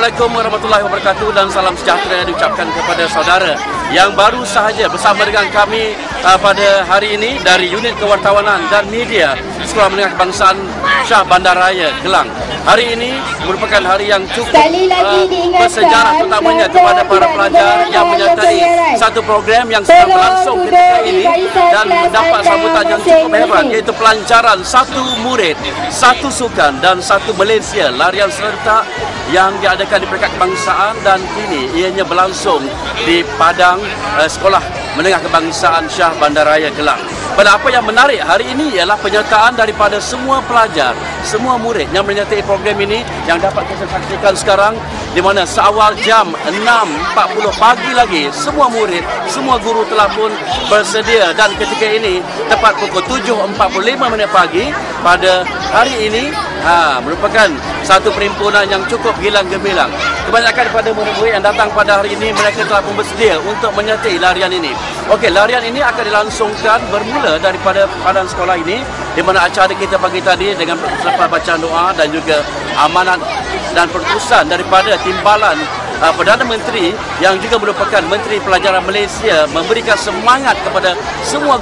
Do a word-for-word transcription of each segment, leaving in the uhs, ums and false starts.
Assalamualaikum warahmatullahi wabarakatuh dan salam sejahtera diucapkan kepada saudara yang baru sahaja bersama dengan kami uh, pada hari ini dari Unit Kewartawanan dan Media Sekolah Menengah Kebangsaan Shah Bandar Raya Kelang. Hari ini merupakan hari yang cukup uh, bersejarah terutamanya kepada para pelajar yang menyertai satu program yang sedang berlangsung ketika ini dan mendapat sambutan yang cukup hebat, iaitu pelancaran satu murid, satu sukan dan satu Malaysia larian serentak yang diadakan di peringkat kebangsaan dan kini ianya berlangsung di padang uh, Sekolah Menengah Kebangsaan Shah Bandar Raya Kelang. Pada apa yang menarik hari ini ialah penyertaan daripada semua pelajar, semua murid yang menyertai program ini yang dapat kita saksikan sekarang, di mana seawal jam enam empat puluh pagi lagi semua murid, semua guru telah pun bersedia dan ketika ini tepat pukul tujuh empat puluh lima minit pagi pada hari ini ha, merupakan satu perimpunan yang cukup gilang gemilang. Kebanyakan daripada murid-murid yang datang pada hari ini mereka telah pun bersedia untuk menyertai larian ini. Okey, larian ini akan dilangsungkan bermula daripada padang sekolah ini, di mana acara kita pagi tadi dengan selepas bacaan doa dan juga amanat dan pertusan daripada timbalan uh, Perdana Menteri yang juga merupakan Menteri Pelajaran Malaysia memberikan semangat kepada semua.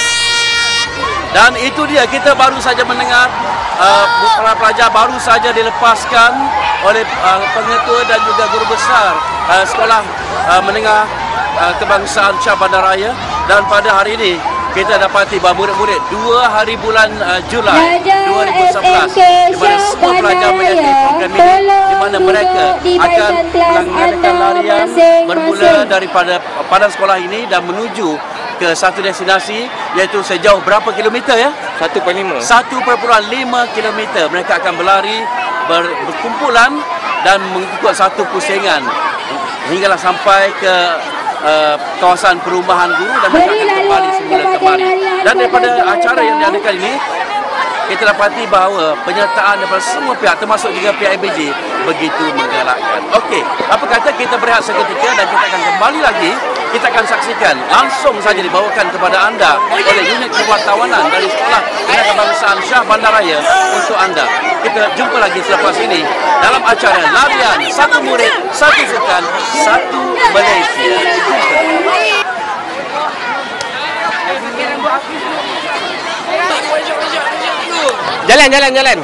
Dan itu dia, kita baru saja mendengar uh, para pelajar baru saja dilepaskan oleh uh, pengetua dan juga guru besar uh, Sekolah uh, Menengah uh, Kebangsaan Shah Bandar Raya. Dan pada hari ini kita dapati bahawa murid-murid dua hari bulan uh, Julai dua ribu sebelas di mana semua pelajar menyertai program ini, di mana mereka akan melaksanakan larian bermula daripada padang sekolah ini dan menuju ke satu destinasi, iaitu sejauh berapa kilometer ya? satu perpuluhan lima. satu perpuluhan lima kilometer. Mereka akan berlari ber, berkumpulan dan mengikut satu pusingan hinggalah sampai ke uh, kawasan perumahan guru dan mereka akan kembali semula kembali. Dan daripada acara yang diadakan ini, kita dapati bahawa penyertaan daripada semua pihak termasuk juga pihak A B J begitu menggalakkan. Okey, apa kata kita berehat seketika dan kita akan kembali lagi. Kita akan saksikan langsung saja dibawakan kepada anda oleh Unit Kewartawanan dari Sekolah Menengah Kebangsaan Shah Bandar Raya untuk anda. Kita jumpa lagi selepas ini dalam acara larian satu murid, satu sukan, satu Malaysia. Jalan, jalan, jalan.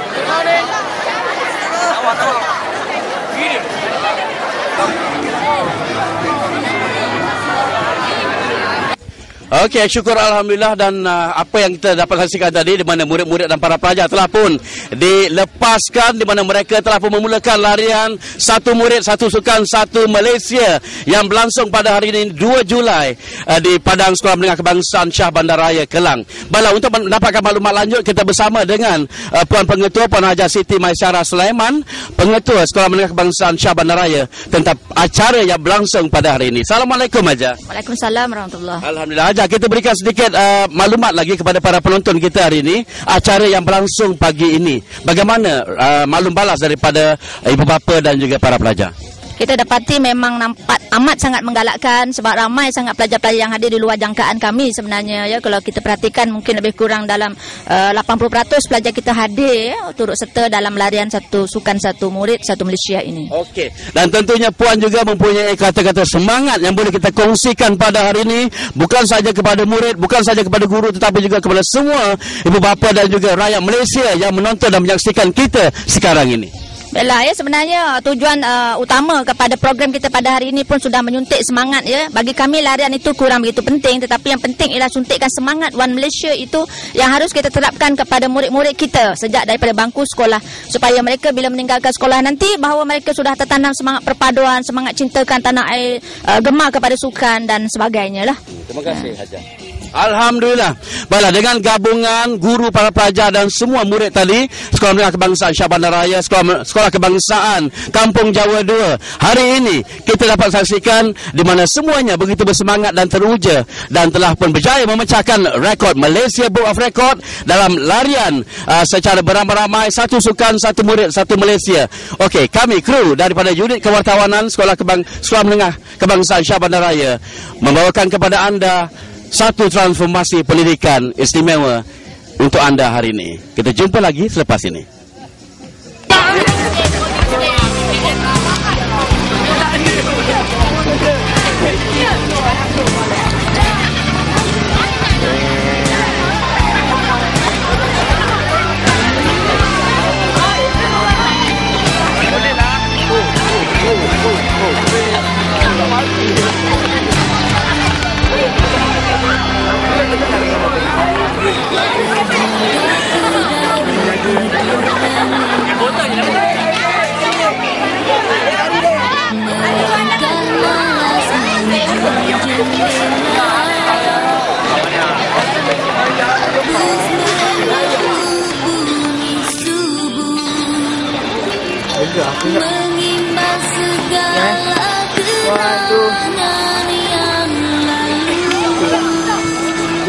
Okey, syukur Alhamdulillah. Dan uh, apa yang kita dapat saksikan tadi, di mana murid-murid dan para pelajar telah pun dilepaskan, di mana mereka telah pun memulakan larian satu murid, satu sukan, satu Malaysia yang berlangsung pada hari ini dua Julai uh, di Padang Sekolah Menengah Kebangsaan Shah Bandar Raya Kelang. Baiklah, untuk mendapatkan maklumat lanjut kita bersama dengan uh, Puan Pengetua Puan Haja Siti Maisyarah Sulaiman, Pengetua Sekolah Menengah Kebangsaan Shah Bandar Raya, tentang acara yang berlangsung pada hari ini. Assalamualaikum Haja. Waalaikumsalam warahmatullahi. Alhamdulillah. Haja, kita berikan sedikit uh, maklumat lagi kepada para penonton kita hari ini, acara yang berlangsung pagi ini. Bagaimana uh, maklum balas daripada uh, ibu bapa dan juga para pelajar? Kita dapati memang nampak amat sangat menggalakkan sebab ramai sangat pelajar-pelajar yang hadir di luar jangkaan kami sebenarnya ya. Kalau kita perhatikan mungkin lebih kurang dalam uh, lapan puluh peratus pelajar kita hadir ya, turut serta dalam larian satu sukan, satu murid, satu Malaysia ini. Okey. Dan tentunya Puan juga mempunyai kata-kata semangat yang boleh kita kongsikan pada hari ini, bukan saja kepada murid, bukan saja kepada guru, tetapi juga kepada semua ibu bapa dan juga rakyat Malaysia yang menonton dan menyaksikan kita sekarang ini. Baiklah ya, sebenarnya tujuan uh, utama kepada program kita pada hari ini pun sudah menyuntik semangat ya. Bagi kami larian itu kurang begitu penting, tetapi yang penting ialah suntikkan semangat One Malaysia itu yang harus kita terapkan kepada murid-murid kita sejak daripada bangku sekolah, supaya mereka bila meninggalkan sekolah nanti bahawa mereka sudah tertanam semangat perpaduan, semangat cintakan tanah air, uh, gemar kepada sukan dan sebagainya lah. Terima kasih Haja. Alhamdulillah. Baiklah, dengan gabungan guru, para pelajar dan semua murid tadi Sekolah Menengah Kebangsaan Shah Bandar Raya, Sekolah, Sekolah Kebangsaan Kampung Jawa dua, hari ini kita dapat saksikan di mana semuanya begitu bersemangat dan teruja dan telah pun berjaya memecahkan rekod Malaysia Book of Record dalam larian uh, secara beramai-ramai, satu sukan, satu murid, satu Malaysia. Okey, kami kru daripada Unit Kewartawanan Sekolah Kebang Sekolah Menengah Kebangsaan Shah Bandar Raya membawakan kepada anda satu transformasi pendidikan istimewa untuk anda hari ini. Kita jumpa lagi selepas ini.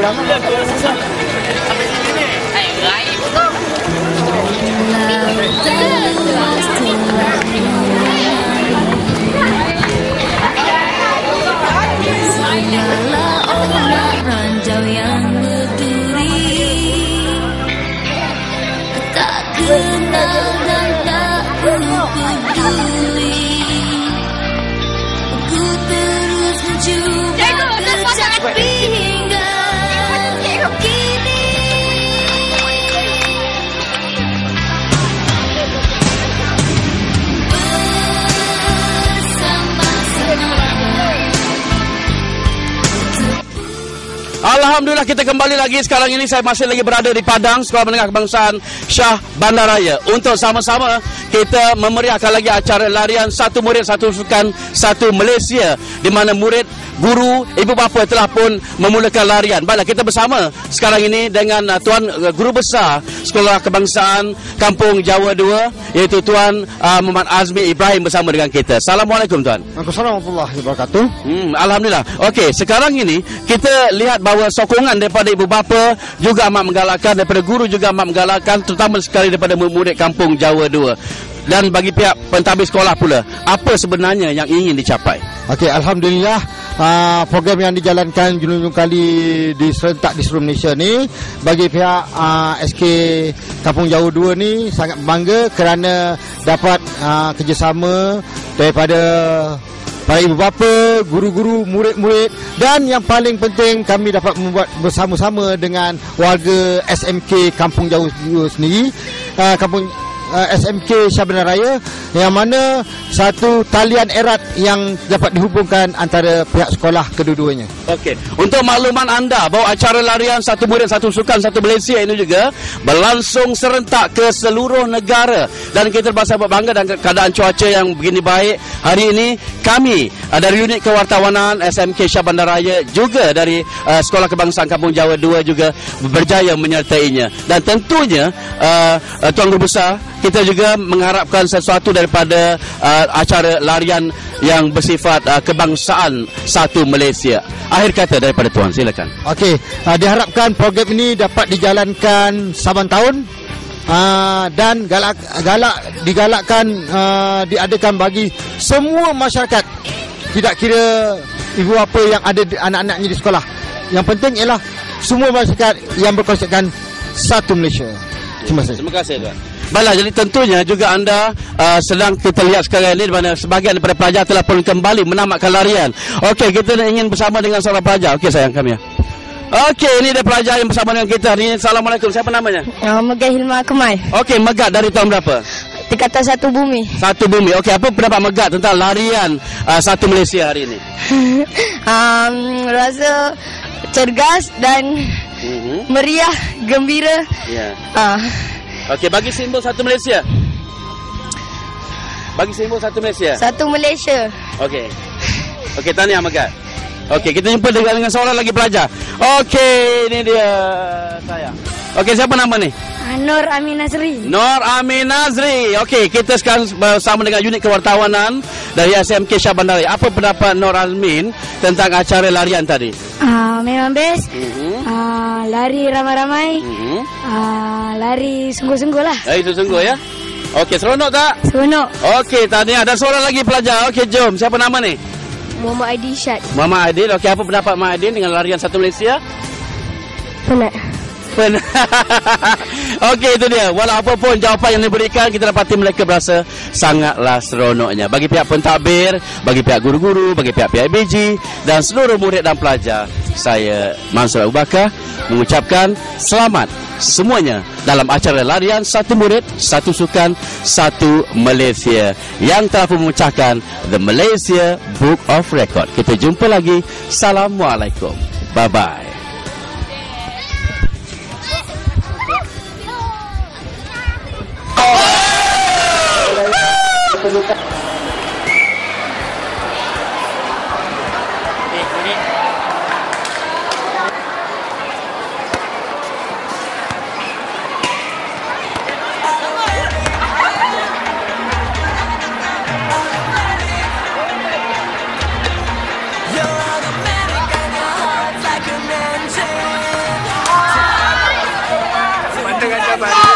Ranjau yang berduri, tak kenal dan tak peduli. Ku terus mencuba tetapi hingga kini Alhamdulillah, kita kembali lagi. Sekarang ini saya masih lagi berada di Padang, Sekolah Menengah Kebangsaan Shah Bandar Raya, untuk sama-sama kita memeriahkan lagi acara larian Satu Murid Satu Sukan Satu Malaysia, di mana murid, guru, ibu bapa telah pun memulakan larian. Baiklah, kita bersama sekarang ini dengan uh, Tuan uh, Guru Besar Sekolah Kebangsaan Kampung Jawa dua, iaitu Tuan uh, Muhammad Azmi Ibrahim bersama dengan kita. Assalamualaikum Tuan. Waalaikumsalam warahmatullahi wabarakatuh. Hmm, Alhamdulillah. Okey, sekarang ini kita lihat bahawa sokongan daripada ibu bapa juga amat menggalakkan, daripada guru juga amat menggalakkan, terutama sekali daripada murid Kampung Jawa dua. Dan bagi pihak pentadbir sekolah pula, apa sebenarnya yang ingin dicapai? Okey, alhamdulillah, uh, program yang dijalankan junjung kali di serentak di seluruh Malaysia ni, bagi pihak uh, S K Kampung Jawa dua ni sangat bangga kerana dapat uh, kerjasama daripada para ibu bapa, guru-guru, murid-murid, dan yang paling penting kami dapat membuat bersama-sama dengan warga S M K Kampung Jawa dua sendiri, uh, Kampung Uh, S M K Shah Bandar Raya, yang mana satu talian erat yang dapat dihubungkan antara pihak sekolah kedua-duanya. Okey, untuk makluman anda bahawa acara larian Satu Murid Satu Sukan Satu Malaysia ini juga berlangsung serentak ke seluruh negara, dan kita berasa berbangga dengan keadaan cuaca yang begini baik. Hari ini kami uh, dari unit kewartawanan S M K Shah Bandar Raya, juga dari uh, Sekolah Kebangsaan Kampung Jawa dua juga berjaya menyertainya. Dan tentunya uh, uh, Tuan Guru Besar, kita juga mengharapkan sesuatu daripada uh, acara larian yang bersifat uh, kebangsaan Satu Malaysia. Akhir kata daripada Tuan, silakan. Okey, uh, diharapkan program ini dapat dijalankan saban tahun, uh, dan galak, galak digalakkan uh, diadakan bagi semua masyarakat, tidak kira ibu bapa yang ada anak-anaknya di sekolah. Yang penting ialah semua masyarakat yang berkonsepkan Satu Malaysia. Terima kasih. Terima kasih Tuan. Baiklah, jadi tentunya juga anda uh, sedang kita lihat sekarang ini di mana sebahagian daripada pelajar telah pun kembali menamatkan larian. Okey, kita ingin bersama dengan seorang pelajar. Okey sayang kami ya. Okey, ini dia pelajar yang bersama dengan kita hari ini. Assalamualaikum. Siapa namanya? Uh, Megat Hilma Kemal. Okey, Megat dari tahun berapa? Tingkatan Satu Bumi. Satu Bumi. Okey, apa pendapat Megat tentang larian uh, Satu Malaysia hari ini? um, rasa cergas dan uh-huh. meriah, gembira. Ya. Yeah. Uh, Okey, bagi simbol Satu Malaysia. Bagi simbol Satu Malaysia. Satu Malaysia. Okey. Okey, tahniah Megat. Okey, kita jumpa dengan, dengan seorang lagi pelajar. Okey, ini dia saya. Okey, siapa nama ni? Nur Amin Nazri. Nur Amin Nazri. Okey, kita sekarang bersama dengan unit kewartawanan dari S M K Shah Bandar Raya. Apa pendapat Nur Amin tentang acara larian tadi? Uh, memang best. Uh-huh. Uh, lari ramai-ramai. Uh-huh. Uh, lari sungguh-sungguh lah. Eh, itu sungguh ya. Okey, seronok tak? Seronok. Okey, tahniah. Ada seorang lagi pelajar. Okey, jom. Siapa nama ni? Muhammad Aidil Syed. Muhammad Aidil. Okey, apa pendapat Muhammad Aidil dengan larian Satu Malaysia? Penat. Penat. Okey, itu dia. Walau apapun jawapan yang diberikan, kita dapati mereka berasa sangatlah seronoknya. Bagi pihak pentadbir, bagi pihak guru-guru, bagi pihak P I B G dan seluruh murid dan pelajar, saya Mansur Abu Bakar mengucapkan selamat semuanya dalam acara larian Satu Murid Satu Sukan Satu Malaysia yang telah memecahkan The Malaysia Book of Record. Kita jumpa lagi. Assalamualaikum. Bye bye. You're automatic and your heart's like a mansion. Bye.